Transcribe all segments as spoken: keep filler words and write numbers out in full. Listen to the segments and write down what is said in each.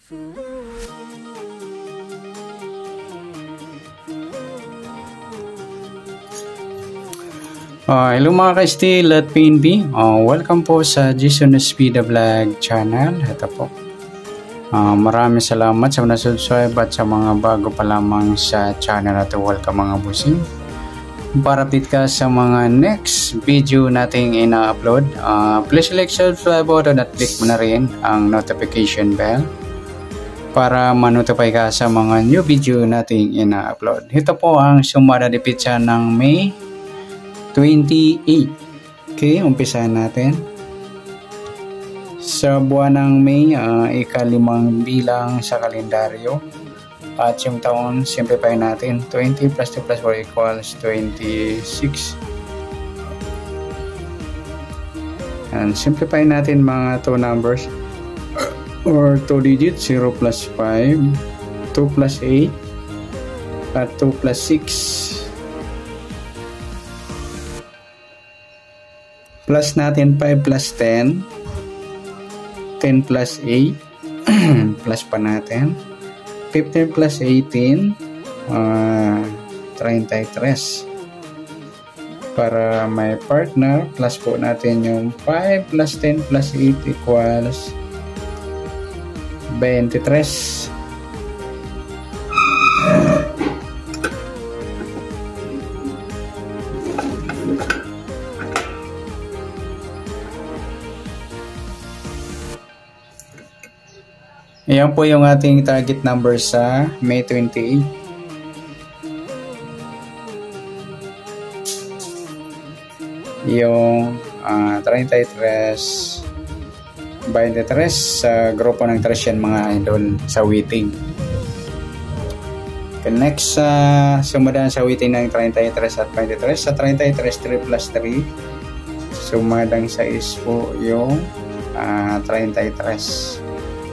Uh, hello mga ka-Steel at P N B. Uh, welcome po sa Jason Espida Vlog channel. Ito po. Uh, maraming salamat sa mga subscribe at sa mga bago pa lamang sa channel at welcome mga busing. Para update ka sa mga next video nating ina-upload, uh, please like, subscribe button at click mo na rin ang notification bell para ma-notify ka sa mga new video nating ina-upload. Ito po ang sumada de pizza ng May twenty-eight. Okay, umpisahan natin. Sa buwan ng May, uh, ikalimang bilang sa kalendaryo. At yung taon, simplify natin. twenty plus two plus four equals twenty-six. And simplify natin mga two numbers or two digits. zero plus five, two plus eight, at two plus six. Plus natin five plus ten, ten plus eight, plus pa natin, fifteen plus eighteen, uh, thirty-three. Para may partner, plus po natin yung five plus ten plus eight equals twenty-three. Ayan po yung ating target number sa May twenty-eight. Yung uh, thirty-three, twenty-three sa grupo ng tres yan mga idol sa waiting. Okay, next sa uh, sumadaan sa waiting ng thirty-three at twenty-three. Sa thirty-three, three plus three. Sumadang size po yung uh, thirty-three.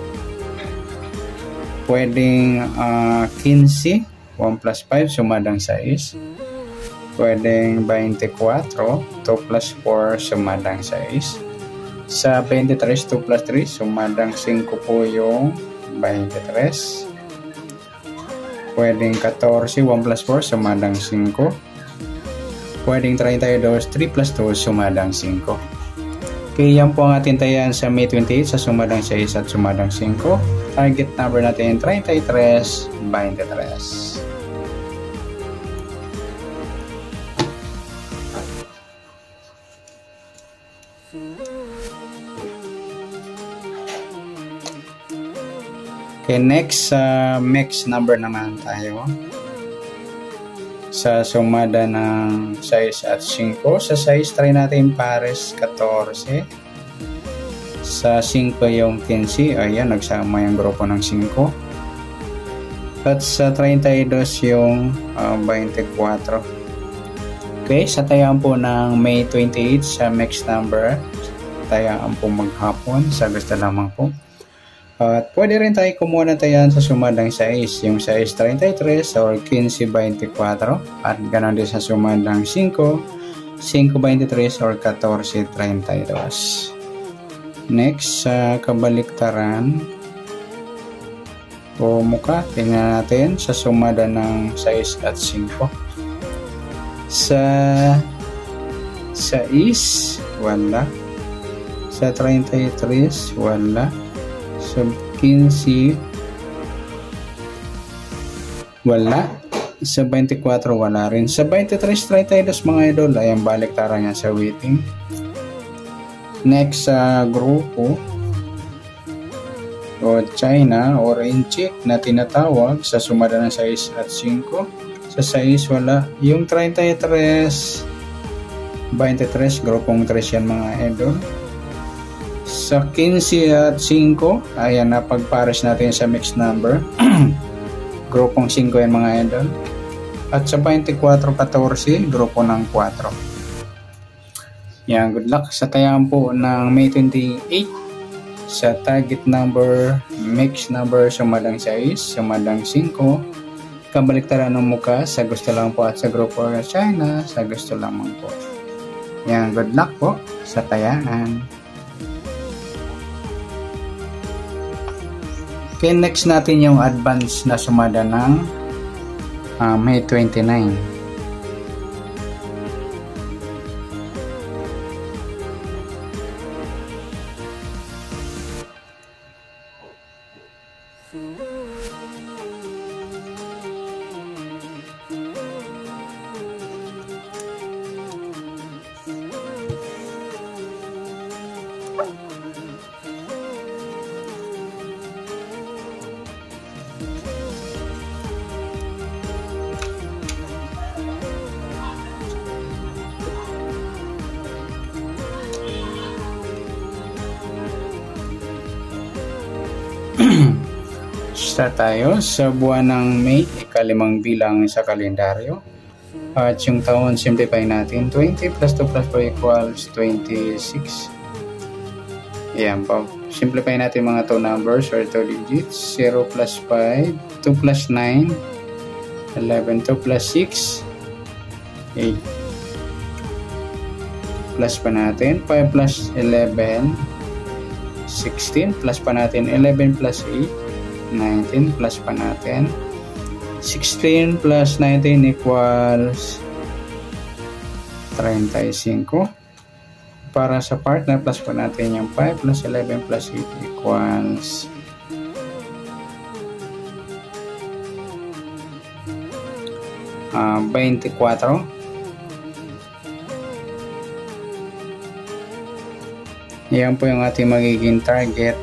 Pwedeng uh, fifteen, one plus five, sumadang six. Pwedeng twenty-four, two plus four, sumadang six. Sa twenty-three, two plus three, sumadang five po yung twenty-three. Pwedeng fourteen, one plus four, sumadang five. Pwedeng thirty-two, three plus two, sumadang five. Okay, yan po ang ating tayan sa May twenty-eight sa sumadang six at sumadang five. Target number natin thirty-three, twenty-three. Okay, next sa uh, mix number naman tayo. Sa sumada ng six at five. Sa six try natin pares fourteen. Sa five yung fifteen, ayan, nagsama yung grupo ng five. At sa thirty-two yung uh, twenty-four. Okay, sa tayaan po ng May twenty-eight sa mixed number, tayaan po maghapon sa gusto lamang po. At pwede rin tayo kumuha na tayaan sa sumadang six, yung six thirty-three or fifteen twenty-four. At ganoon din sa sumadang five, five twenty-three or fourteen thirty-two. Next, sa uh, kabaliktaran o muka, tingnan natin sa sumada ng six at five. Sa six, wala. Sa thirty-three, wala. Sa fifteen, wala. Sa twenty-four, wala rin. Sa twenty-three, thirty-two mga idol, ay ang baliktaran niya sa waiting. Next sa uh, grupo o China or Inchik na tinatawag sa sumada ng six at five. Sa six wala. Yung thirty-three, twenty-three, grupong tres yan mga idol. Sa fifteen at five, ayan, napagpares natin sa mixed number. Grupong five yan mga idol. At sa twenty-four, fourteen, grupo ng four. Yan, good luck sa tayaan po ng May twenty-eight sa target number, mix number, sumadang six, sumadang five, kabaliktaran ng muka sa gusto lang po at sa grupo China sa gusto lamang po. Yan, good luck po sa tayaan. Okay, next natin yung advance na sumada ng uh, May twenty-nine. Start tayo sa buwan ng May, ikalimang bilang sa kalendaryo. At yung taon, simplify natin. twenty plus two plus four equals twenty-six. Ayan po. Simplify natin mga two numbers or two digits. zero plus five, two plus nine, eleven, two plus six, eight. Plus pa natin. five plus eleven, sixteen. Plus pa natin. eleven plus eight. nineteen plus pa natin. sixteen plus nineteen equals thirty-five. Para sa partner, plus pa natin yung five plus eleven plus eight equals uh, twenty-four. Yan po yung ating magiging target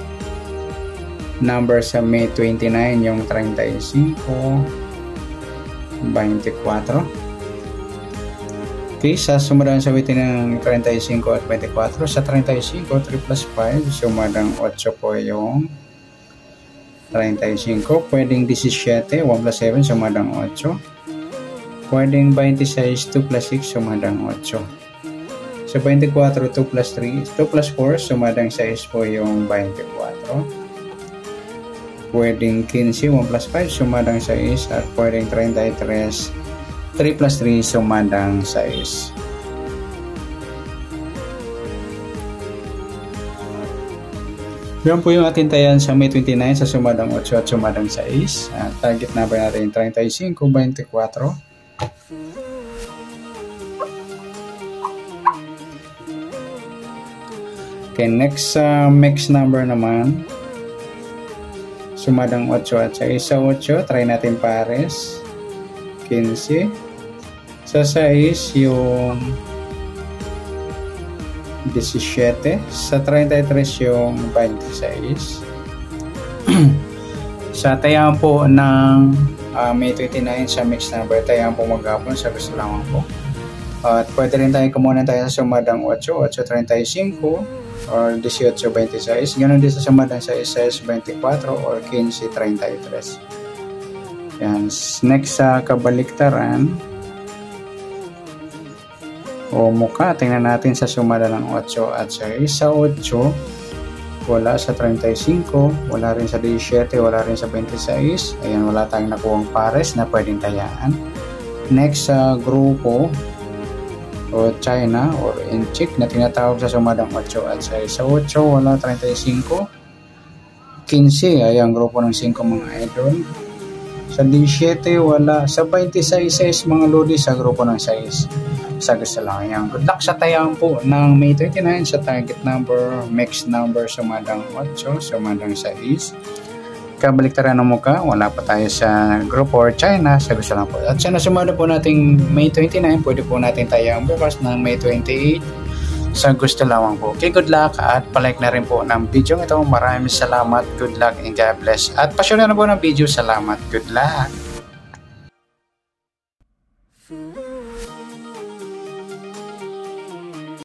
number sa May twenty-nine, yung thirty-five, twenty-four. Okay, sa sumadang sabitin ng thirty-five at twenty-four, sa thirty-five, three plus five, sumadang eight po yung thirty-five. Pwedeng seventeen, one plus seven, sumadang eight. Pwedeng twenty-six, two plus six, sumadang eight. Sa twenty-four, two plus three, two plus four, sumadang six po yung twenty-four. Pwedeng fifteen, one plus five, sumadang six. At pwedeng thirty-three, three plus three, sumadang six. Yan po yung ating tayan sa May twenty-nine sa sumadang eight at sumadang six. At target number natin thirty-five, twenty-four. Okay, next uh, mix number naman. Sumadang eight at six. Sa eight, try natin pares. fifteen. Sa six, yung seventeen. Sa thirty-three, yung twenty-six. Sa tayaan po ng uh, May twenty-nine sa mix number, tayaan po maghapon sa gusto lamang po. At pwede rin tayo kumunan tayo sa sumadang eight, eight thirty-five, or eighteen twenty-six. Ganon din sa sumadang six, six twenty-four, or fifteen thirty-three. Yan. Next sa kabaliktaran o mukha, tingnan natin sa sumada ng eight at six. Sa eight, wala. Sa thirty-five, wala rin sa seventeen, wala rin sa twenty-six. Ayan, wala tayong nakuhang pares na pwedeng tayaan. Next sa grupo o China or inchik na tinatawag sa sumadang eight at six. Sa eight, wala. thirty-five, fifteen, ay ang grupo ng five mga idol. Sa seventeen, wala. Sa twenty-six, mga lodi sa grupo ng six. Sa gusto lang yan. Good luck sa tayang po ng May twenty-nine sa target number, mix number, sumadang eight, sumadang six. Kabaliktaran ng mukha, wala pa tayo sa grupo or China, sa gusto lang po. At sa nasumada po nating May twenty-nine, pwede po natin tayang bukas ng May twenty-eight. Sa gusto lamang po. Okay, good luck at palike na rin po ng video ito. Maraming salamat, good luck and God bless. At pa-share na po ng video. Salamat, good luck.